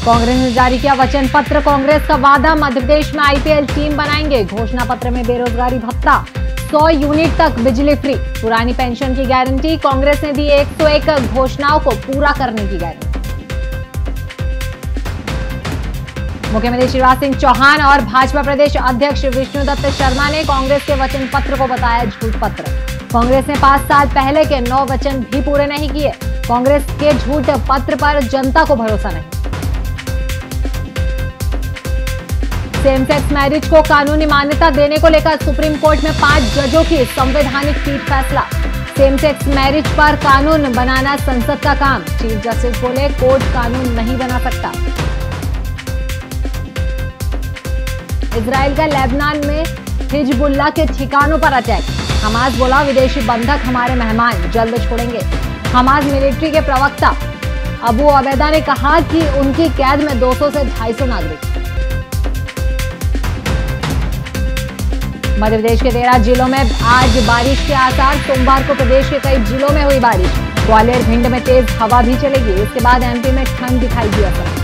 कांग्रेस ने जारी किया वचन पत्र। कांग्रेस का वादा, मध्य प्रदेश में आईपीएल टीम बनाएंगे। घोषणा पत्र में बेरोजगारी भत्ता, 100 यूनिट तक बिजली फ्री, पुरानी पेंशन की गारंटी। कांग्रेस ने दी 101 घोषणाओं को पूरा करने की गारंटी। मुख्यमंत्री शिवराज सिंह चौहान और भाजपा प्रदेश अध्यक्ष विष्णुदत्त शर्मा ने कांग्रेस के वचन पत्र को बताया झूठ पत्र। कांग्रेस ने 5 साल पहले के 9 वचन भी पूरे नहीं किए। कांग्रेस के झूठ पत्र पर जनता को भरोसा नहीं। सेम सेक्स मैरिज को कानूनी मान्यता देने को लेकर सुप्रीम कोर्ट में 5 जजों की संवैधानिक पीठ फैसला। सेम सेक्स मैरिज पर कानून बनाना संसद का काम। चीफ जस्टिस बोले, कोर्ट कानून नहीं बना सकता। इजराइल का लेबनान में हिजबुल्लाह के ठिकानों पर अटैक। हमास बोला, विदेशी बंधक हमारे मेहमान, जल्द छोड़ेंगे। हमास मिलिट्री के प्रवक्ता अबू अबैदा ने कहा कि उनकी कैद में 200 से 250 नागरिक। मध्य प्रदेश के 13 जिलों में आज बारिश के आसार। सोमवार को प्रदेश के कई जिलों में हुई बारिश। ग्वालियर भिंड में तेज हवा भी चलेगी। इसके बाद एमपी में ठंड दिखाई दी असर।